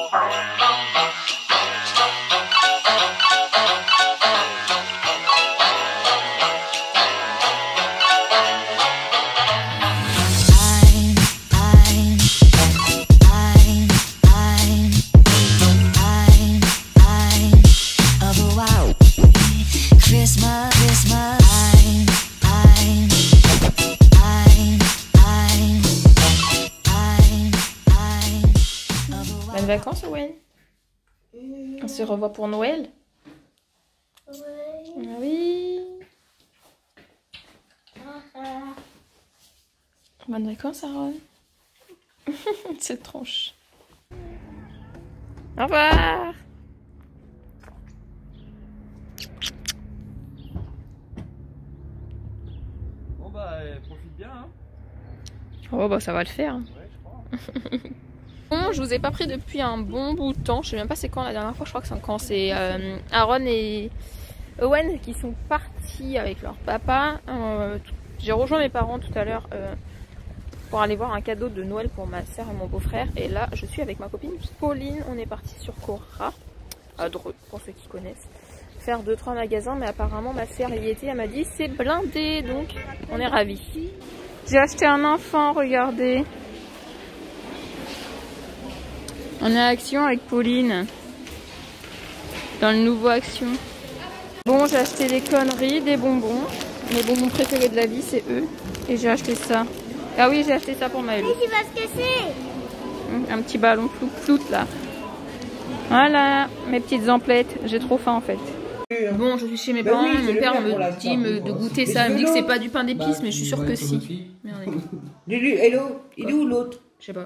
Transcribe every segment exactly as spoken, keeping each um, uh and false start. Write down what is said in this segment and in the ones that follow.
Bonnes vacances, Owen. On se revoit pour Noël. Oui. Oui. Bonnes vacances, Aaron. Cette tronche. Au revoir. Bon bah, euh, profite bien. Hein. Oh bah ça va le faire. Ouais, je crois. Bon, je vous ai pas pris depuis un bon bout de temps. Je sais même pas c'est quand la dernière fois. Je crois que c'est quand c'est euh, Aaron et Owen qui sont partis avec leur papa. Euh, J'ai rejoint mes parents tout à l'heure euh, pour aller voir un cadeau de Noël pour ma soeur et mon beau-frère. Et là, je suis avec ma copine Pauline. On est parti sur Cora, à Dreux, pour ceux qui connaissent, faire deux trois magasins. Mais apparemment, ma soeur y était. Elle m'a dit c'est blindé, donc on est ravis. J'ai acheté un enfant, regardez. On est à Action avec Pauline. Dans le nouveau Action. Bon, j'ai acheté des conneries, des bonbons. Mes bonbons préférés de la vie, c'est eux. Et j'ai acheté ça. Ah oui, j'ai acheté ça pour Maëlle. Mais il va se casser. Un petit ballon floute là. Voilà, mes petites emplettes. J'ai trop faim en fait. Bon, je suis chez mes parents. Mon père me dit me, de goûter ça. Il me dit que c'est pas du pain d'épices, mais je suis sûre que si. Regardez. Lulu, hello, il est où l'autre? Je sais pas.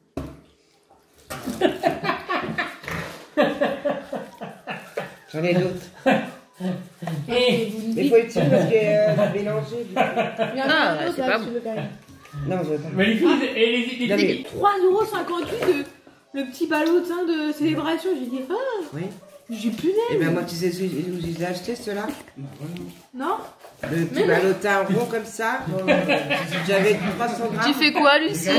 J'en ai d'autres. Mais il faut être sûr parce que euh, mélanger. Ah, c'est pas bon. Non, je veux pas. Mais les filles, et les, les, Non, les, mais- trois euros cinquante-huit de le petit ballotin de célébration. J'ai dit, ah, Oui. j'ai plus Et d'aide. bien moi, tu sais où où je les ai achetés ceux-là? Non? Le petit ballotin rond comme ça. J'avais trois cents grammes. Tu fais quoi, Lucie?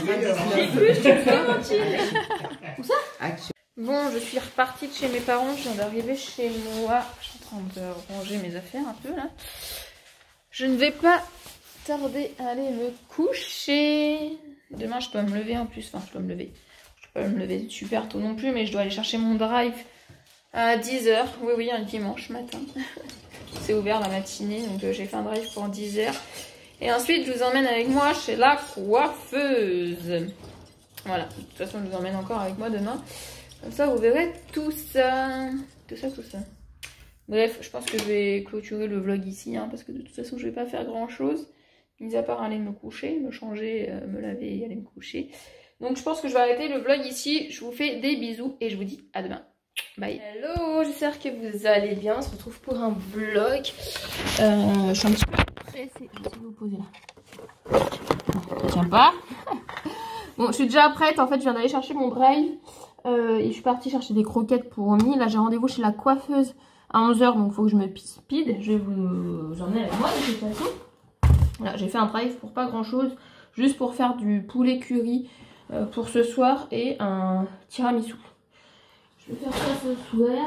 Action. Bon, je suis repartie de chez mes parents, je viens d'arriver chez moi. Je suis en train de ranger mes affaires un peu là. Je ne vais pas tarder à aller me coucher. Demain, je dois me lever en plus. Enfin, je dois me lever. Je ne peux pas me lever super tôt non plus, mais je dois aller chercher mon drive à dix heures. Oui, oui, un dimanche matin. C'est ouvert la matinée, donc euh, j'ai fait un drive pour dix heures. Et ensuite, je vous emmène avec moi chez la coiffeuse. Voilà, de toute façon, je vous emmène encore avec moi demain. Comme ça, vous verrez tout ça. Tout ça, tout ça. Bref, je pense que je vais clôturer le vlog ici, hein, parce que de toute façon, je vais pas faire grand-chose. Mis à part aller me coucher, me changer, euh, me laver et aller me coucher. Donc, je pense que je vais arrêter le vlog ici. Je vous fais des bisous et je vous dis à demain. Bye. Hello, j'espère que vous allez bien. On se retrouve pour un vlog. Euh, je suis un petit peu pressée. Je vais vous poser là. Tiens pas. Bon, je suis déjà prête. En fait, je viens d'aller chercher mon drive. Euh, et je suis partie chercher des croquettes pour Romy. Là, j'ai rendez-vous chez la coiffeuse à onze heures. Donc, il faut que je me speed. Je vais vous, vous emmener avec moi de toute façon. Voilà, j'ai fait un drive pour pas grand-chose. Juste pour faire du poulet curry euh, pour ce soir et un tiramisu. Je vais faire ça ce soir.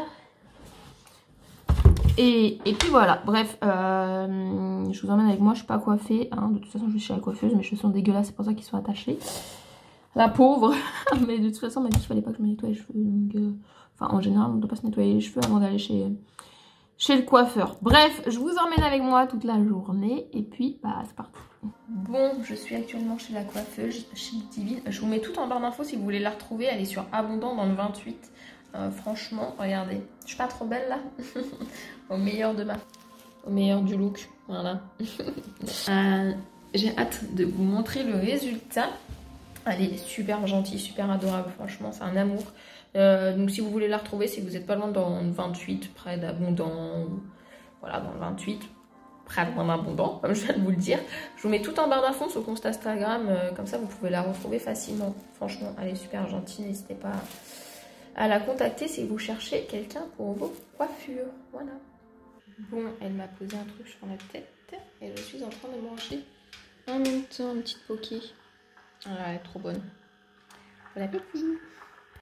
Et, et puis voilà, bref, euh, je vous emmène avec moi, je suis pas coiffée, hein. De toute façon je suis chez la coiffeuse, mes cheveux sont dégueulasses, c'est pour ça qu'ils sont attachés. La pauvre, mais de toute façon elle m'a dit qu'il fallait pas que je me nettoie les cheveux, donc, euh, enfin en général on ne doit pas se nettoyer les cheveux avant d'aller chez, chez le coiffeur. Bref, je vous emmène avec moi toute la journée, et puis bah c'est parti. Bon, je suis actuellement chez la coiffeuse, chez Divine. Je vous mets tout en barre d'infos si vous voulez la retrouver, elle est sur Abondant dans le vingt-huit. Euh, franchement, regardez, je suis pas trop belle là. Au meilleur de ma... Au meilleur du look, voilà. euh, J'ai hâte de vous montrer le résultat. Elle est super gentille, super adorable, franchement, c'est un amour. Euh, donc si vous voulez la retrouver, si vous n'êtes pas loin dans le vingt-huit, près d'Abondant, voilà, dans le vingt-huit, près d'Abondant, comme je viens de vous le dire. Je vous mets tout en barre d'infos sur le compte Instagram, euh, comme ça vous pouvez la retrouver facilement. Franchement, elle est super gentille, n'hésitez pas à la contacter si vous cherchez quelqu'un pour vos coiffures. Voilà. Bon, elle m'a posé un truc sur la tête et je suis en train de manger en même temps une petite poké. Ah, elle est trop bonne. Bon appétit.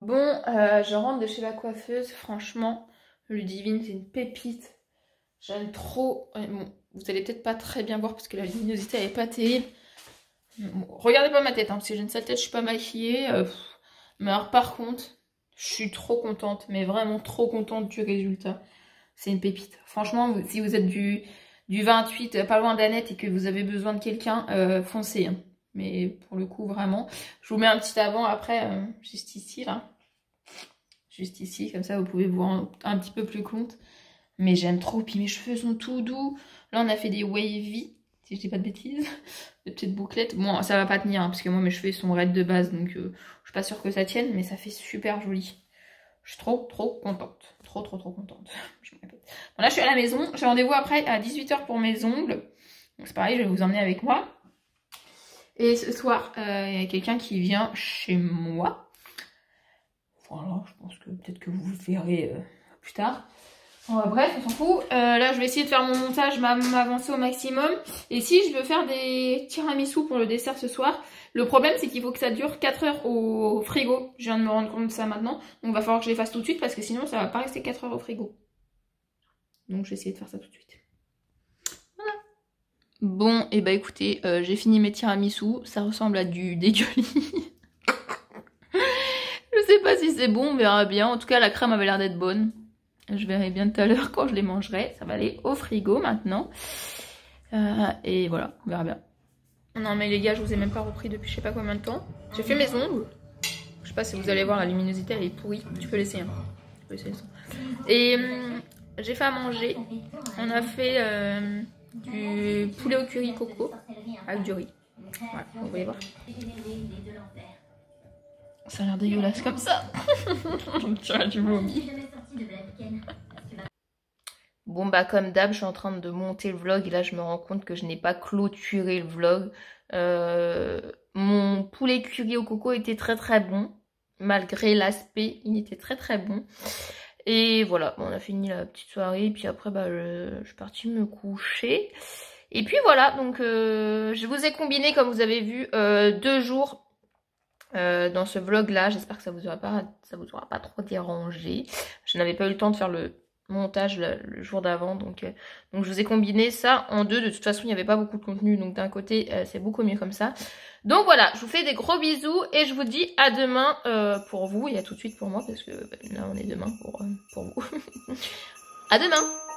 Bon, euh, je rentre de chez la coiffeuse. Franchement, Ludivine, c'est une pépite. J'aime trop. Bon, vous allez peut-être pas très bien voir parce que la luminosité elle est pas terrible. Bon, regardez pas ma tête, hein, parce que j'ai une sale tête, je suis pas maquillée. Euh, mais alors par contre, je suis trop contente, mais vraiment trop contente du résultat. C'est une pépite. Franchement, vous, si vous êtes du, du vingt-huit, pas loin d'Annette et que vous avez besoin de quelqu'un, euh, foncez. Hein. Mais pour le coup, vraiment. Je vous mets un petit avant après, euh, juste ici, là. Juste ici, comme ça vous pouvez vous rendre un petit peu plus compte. Mais j'aime trop, puis mes cheveux sont tout doux. Là, on a fait des wavy, si je dis pas de bêtises. Des petites bouclettes. Bon, ça va pas tenir, hein, parce que moi, mes cheveux sont raides de base, donc euh, je suis pas sûre que ça tienne, mais ça fait super joli. Je suis trop, trop contente. Trop, trop, trop contente. Je me répète. Bon, là, je suis à la maison. J'ai rendez-vous après à dix-huit heures pour mes ongles. Donc, c'est pareil, je vais vous emmener avec moi. Et ce soir, il euh, y a quelqu'un qui vient chez moi. Voilà, je pense que peut-être que vous verrez euh, plus tard. Bon, bah, bref, on s'en fout. Euh, là, je vais essayer de faire mon montage, m'avancer au maximum. Et si je veux faire des tiramisu pour le dessert ce soir, le problème, c'est qu'il faut que ça dure quatre heures au frigo. Je viens de me rendre compte de ça maintenant. Donc, il va falloir que je les fasse tout de suite parce que sinon, ça va pas rester quatre heures au frigo. Donc, je vais essayer de faire ça tout de suite. Voilà. Bon, et bah écoutez, euh, j'ai fini mes tiramisu. Ça ressemble à du dégueulis. Je sais pas si c'est bon, on verra bien. En tout cas, la crème avait l'air d'être bonne. Je verrai bien tout à l'heure quand je les mangerai. Ça va aller au frigo maintenant. Euh, et voilà, on verra bien. Non mais les gars, je vous ai même pas repris depuis je sais pas combien de temps. J'ai fait mes ongles. Je sais pas si vous allez voir, la luminosité elle est pourrie. Tu peux laisser, hein. Tu peux laisser le son. Et hum, j'ai fait à manger. On a fait euh, du poulet au curry coco avec du riz. Voilà, vous voyez voir. Ça a l'air dégueulasse comme ça. Tu as du vomi. Bon bah comme d'hab, je suis en train de monter le vlog et là je me rends compte que je n'ai pas clôturé le vlog. Euh, mon poulet curry au coco était très très bon. Malgré l'aspect, il était très très bon. Et voilà, bon, on a fini la petite soirée. Et puis après bah, je, je suis partie me coucher. Et puis voilà, donc euh, je vous ai combiné comme vous avez vu euh, deux jours euh, dans ce vlog là. J'espère que ça vous aura pas, ça vous aura pas trop dérangé. Je n'avais pas eu le temps de faire le montage le, le jour d'avant, donc, euh, donc je vous ai combiné ça en deux. De toute façon il n'y avait pas beaucoup de contenu, donc d'un côté euh, c'est beaucoup mieux comme ça. Donc voilà, je vous fais des gros bisous et je vous dis à demain euh, pour vous et à tout de suite pour moi parce que bah, là on est demain pour, euh, pour vous. À demain.